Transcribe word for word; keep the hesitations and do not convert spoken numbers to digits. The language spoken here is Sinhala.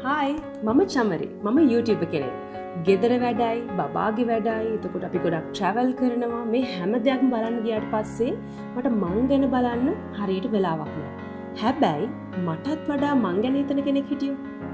හායි මම චමරි මම YouTube කෙනෙක්. ගෙදර වැඩයි බබාගේ වැඩයි එතකොට අපි ගොඩක් ට්‍රැවල් කරනවා මේ හැම දෙයක්ම බලන්න ගියාට පස්සේ මට මං ගැන බලන්න හරියට වෙලාවක් නෑ. හැබැයි මටත් වඩා මං ගැන හිතන කෙනෙක් හිටියෝ.